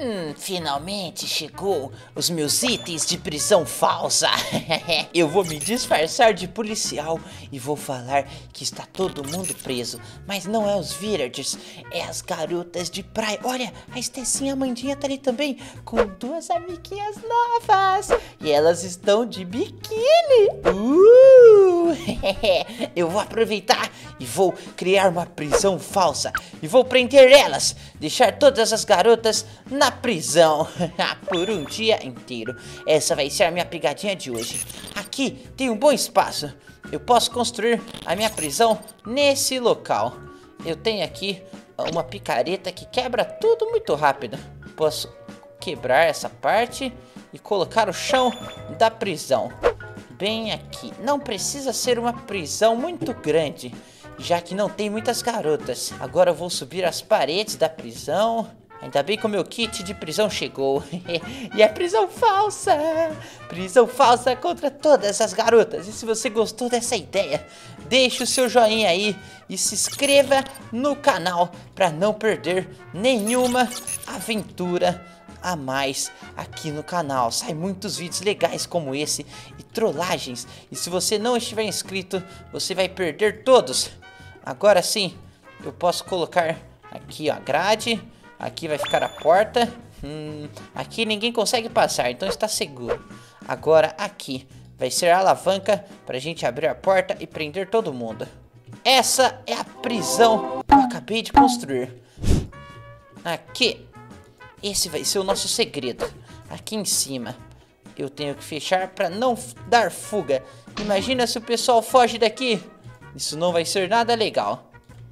Finalmente chegou os meus itens de prisão falsa. Eu vou me disfarçar de policial e vou falar que está todo mundo preso. Mas não é os villagers, é as garotas de praia. Olha, a Estezinha, a Amandinha tá ali também, com duas amiguinhas novas. E elas estão de biquíni. Eu vou aproveitar e vou criar uma prisão falsa. E vou prender elas, deixar todas as garotas na prisão por um dia inteiro. Essa vai ser a minha pegadinha de hoje. Aqui tem um bom espaço. Eu posso construir a minha prisão nesse local. Eu tenho aqui uma picareta que quebra tudo muito rápido. Posso quebrar essa parte e colocar o chão da prisão bem aqui. Não precisa ser uma prisão muito grande, já que não tem muitas garotas. Agora eu vou subir as paredes da prisão. Ainda bem que o meu kit de prisão chegou. E é prisão falsa. Prisão falsa contra todas as garotas. E se você gostou dessa ideia, deixe o seu joinha aí e se inscreva no canal para não perder nenhuma aventura a mais aqui no canal. Sai muitos vídeos legais como esse e trollagens. E se você não estiver inscrito, você vai perder todos. Agora sim, eu posso colocar aqui ó, a grade. Aqui vai ficar a porta. Aqui ninguém consegue passar, então está seguro. Agora aqui vai ser a alavanca para a gente abrir a porta e prender todo mundo. Essa é a prisão que eu acabei de construir. Aqui. Esse vai ser o nosso segredo. Aqui em cima eu tenho que fechar para não dar fuga. Imagina se o pessoal foge daqui. Isso não vai ser nada legal.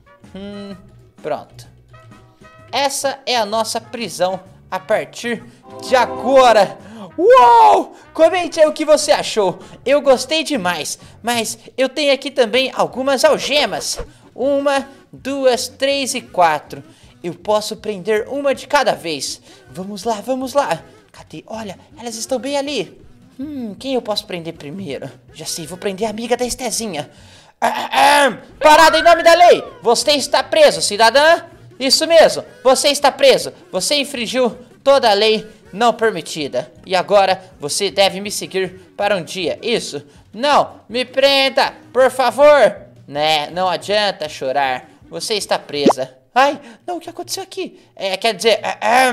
Pronto. Essa é a nossa prisão a partir de agora. Uou! Comente aí o que você achou. Eu gostei demais. Mas eu tenho aqui também algumas algemas. 1, 2, 3 e 4. Eu posso prender uma de cada vez. Vamos lá, vamos lá. Cadê? Olha, elas estão bem ali. Quem eu posso prender primeiro? Já sei, vou prender a amiga da Estezinha. Parada em nome da lei. Você está preso, cidadã. Isso mesmo, você está preso. Você infringiu toda a lei não permitida. E agora você deve me seguir para um dia. Isso. Não, me prenda, por favor. Né, não adianta chorar. Você está presa. Ai, não, o que aconteceu aqui? Quer dizer,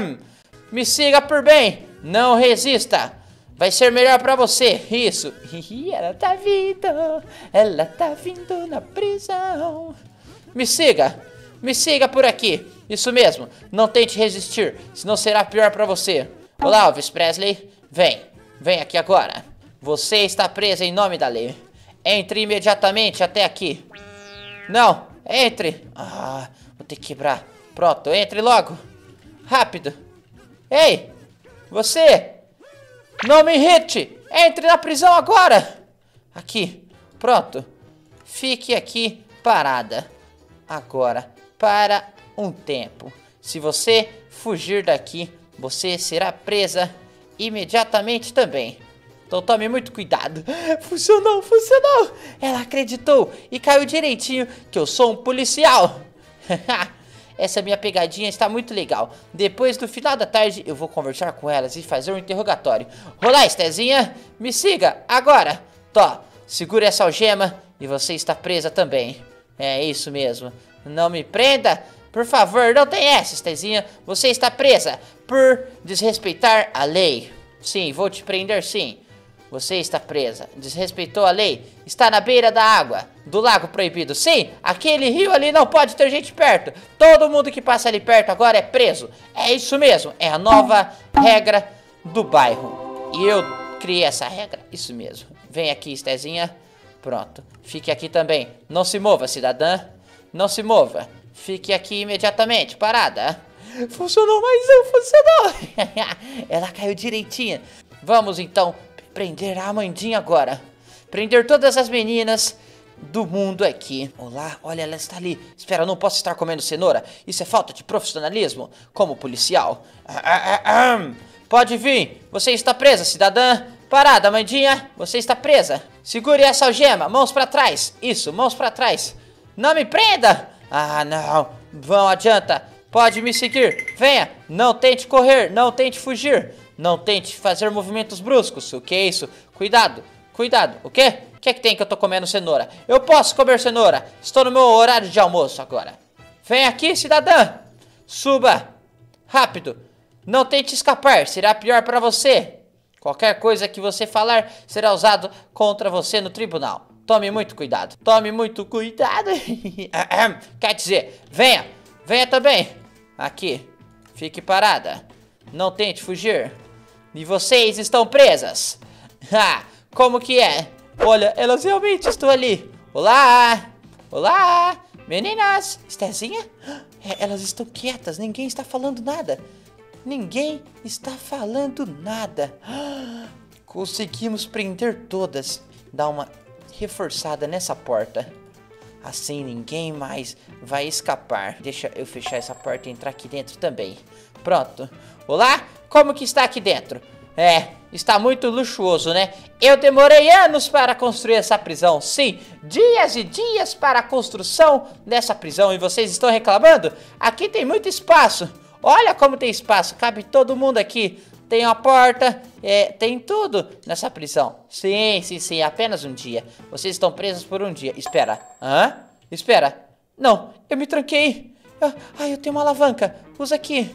me siga por bem. Não resista. Vai ser melhor pra você. Isso. Ela tá vindo. Ela tá vindo na prisão. Me siga. Me siga por aqui. Isso mesmo. Não tente resistir, senão será pior pra você. Olá, Elvis Presley. Vem. Vem aqui agora. Você está presa em nome da lei. Entre imediatamente até aqui. Não, entre. Vou ter que quebrar. Pronto, entre logo. Rápido. Ei, você. Não me irrite. Entre na prisão agora. Aqui. Pronto. Fique aqui parada. Agora, para um tempo. Se você fugir daqui, você será presa imediatamente também. Então tome muito cuidado. Funcionou, funcionou. Ela acreditou e caiu direitinho que eu sou um policial. Essa minha pegadinha está muito legal. Depois do final da tarde eu vou conversar com elas e fazer um interrogatório. Olá, Estezinha. Me siga agora. Tó, segure essa algema e você está presa também. É isso mesmo. Não me prenda. Por favor, não tem essa, Estezinha. Você está presa por desrespeitar a lei. Sim, vou te prender sim. Você está presa. Desrespeitou a lei. Está na beira da água. Do lago proibido. Sim, aquele rio ali não pode ter gente perto. Todo mundo que passa ali perto agora é preso. É isso mesmo. É a nova regra do bairro. E eu criei essa regra. Isso mesmo. Vem aqui, Estezinha. Pronto. Fique aqui também. Não se mova, cidadã. Não se mova. Fique aqui imediatamente. Parada. Funcionou mais um. Funcionou. Ela caiu direitinho. Vamos então prender a Amandinha agora. Prender todas as meninas do mundo aqui. Olá, olha, ela está ali. Espera, eu não posso estar comendo cenoura. Isso é falta de profissionalismo como policial. Pode vir. Você está presa, cidadã. Parada, Amandinha. Você está presa. Segure essa algema. Mãos para trás. Isso, mãos para trás. Não me prenda. Não. Não adianta. Pode me seguir. Venha. Não tente correr. Não tente fugir. Não tente fazer movimentos bruscos. O que é isso? Cuidado. Cuidado. O quê? O que é que tem que eu tô comendo cenoura? Eu posso comer cenoura. Estou no meu horário de almoço agora. Vem aqui, cidadã. Suba. Rápido. Não tente escapar. Será pior para você. Qualquer coisa que você falar será usado contra você no tribunal. Tome muito cuidado. Tome muito cuidado. Quer dizer, venha. Venha também. Aqui. Fique parada. Não tente fugir. E vocês estão presas. Como que é? Olha, elas realmente estão ali. Olá. Olá. Meninas. Estezinha? Elas estão quietas. Ninguém está falando nada. Ninguém está falando nada. Conseguimos prender todas. Dar uma reforçada nessa porta. Assim ninguém mais vai escapar. Deixa eu fechar essa porta e entrar aqui dentro também. Pronto. Olá? Como que está aqui dentro? Está muito luxuoso, né? Eu demorei anos para construir essa prisão. Sim, dias e dias para a construção dessa prisão. E vocês estão reclamando? Aqui tem muito espaço. Olha como tem espaço. Cabe todo mundo aqui. Tem uma porta, tem tudo nessa prisão. Sim, sim, sim, apenas um dia. Vocês estão presos por um dia. Espera. Hã? Espera. Não, eu me tranquei. Ai, eu tenho uma alavanca. Usa aqui.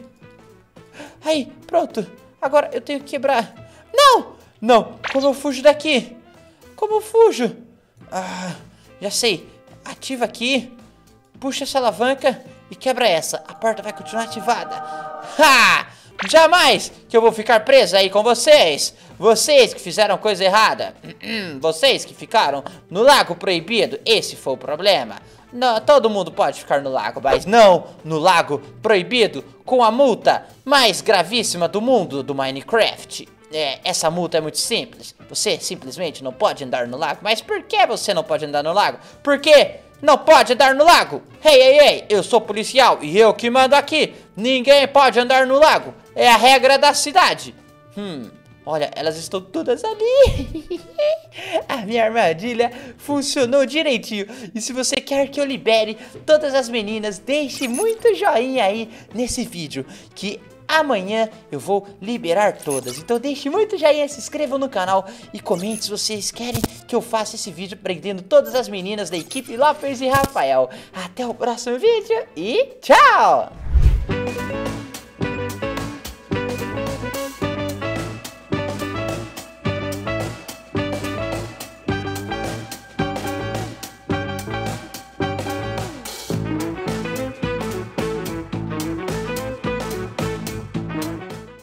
Aí, pronto. Agora eu tenho que quebrar. Não! Não, como eu fujo daqui? Como eu fujo? Já sei. Ativa aqui. Puxa essa alavanca e quebra essa. A porta vai continuar ativada. Jamais que eu vou ficar presa aí com vocês. Vocês que fizeram coisa errada. Vocês que ficaram no lago proibido. Esse foi o problema. Não, todo mundo pode ficar no lago, mas não no lago proibido, com a multa mais gravíssima do mundo do Minecraft. Essa multa é muito simples. Você simplesmente não pode andar no lago. Mas por que você não pode andar no lago? Por quê? Não pode andar no lago. Ei, eu sou policial e eu que mando aqui. Ninguém pode andar no lago. É a regra da cidade. Olha, elas estão todas ali. A minha armadilha funcionou direitinho. E se você quer que eu libere todas as meninas, deixe muito joinha aí nesse vídeo, que amanhã eu vou liberar todas. Então deixe muito joinha, se inscrevam no canal e comente se vocês querem que eu faça esse vídeo prendendo todas as meninas da equipe Lopes e Rafael. Até o próximo vídeo e tchau!